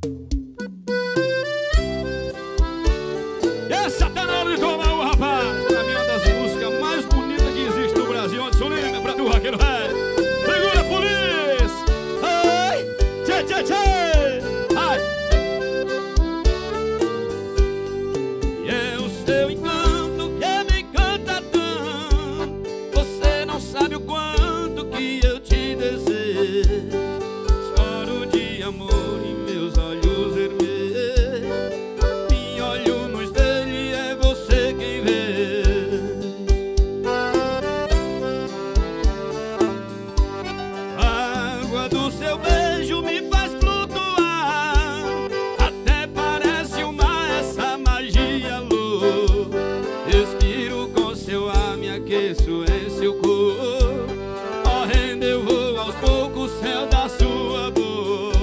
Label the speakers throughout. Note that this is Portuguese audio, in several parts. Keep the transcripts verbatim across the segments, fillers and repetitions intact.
Speaker 1: Essa tá na hora de tomar o rapaz. Pra mim é uma das músicas mais bonitas que existe no Brasil. Onde Solina, pra tu, Raqueiro Ré. Segura a polícia. Ai, tchê, tchê, tchê. Ai. E é o seu encanto que me encanta tanto. Você não sabe o quanto que eu te desejo. Choro de amor em meus olhos vermelhos. Me olho no espelho e é você quem vê. A água do seu beijo me faz flutuar. Até parece o mar, essa magia louca. Respiro com seu ar, me aqueço em seu corpo. Correndo eu vou aos poucos, céu da sua boca.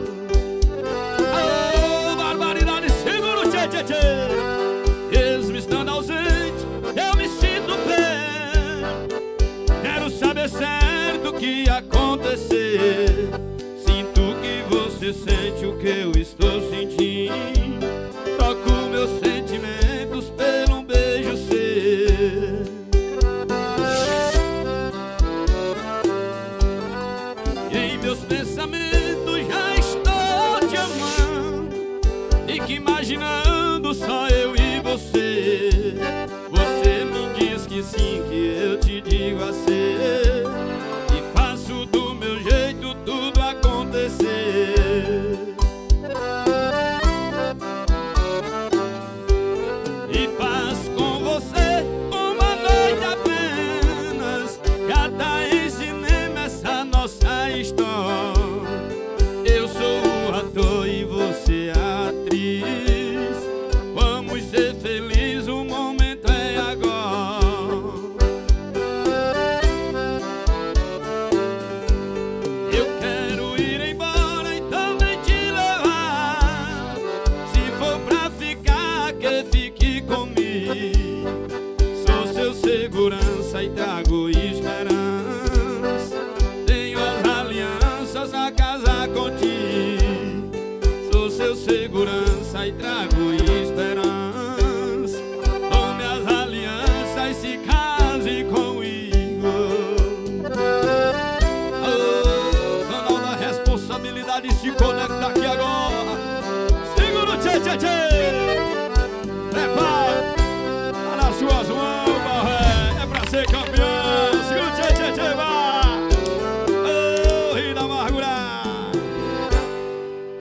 Speaker 1: Oh, barbaridade, segura o tchê, tchê, tchê. Mesmo estando ausente, eu me sinto bem. Quero saber certo o que acontecer. Sinto que você sente o que eu estou sentindo. Troco meus sentimentos por um beijo seu. E em meus pensamentos já estou te amando. E que imaginando só eu e você. Você me diz que sim, que eu te digo a ser. E faço do meu jeito tudo acontecer. E passo com você uma noite apenas. Gata em cinema essa nossa história. Eu sou o ator e você a atriz. Vamos ser felizes, o momento é agora. Eu quero ir embora, então vem te levar. Se for pra ficar, que fique comigo. Sou seu segurança e trago esperança. Tenho as alianças a casar contigo. Sou seu segurança e trago esperança. Tome as alianças e se case comigo. Oh, canal da responsabilidade se conecta aqui agora. Segura o tchê, tchê, tchê.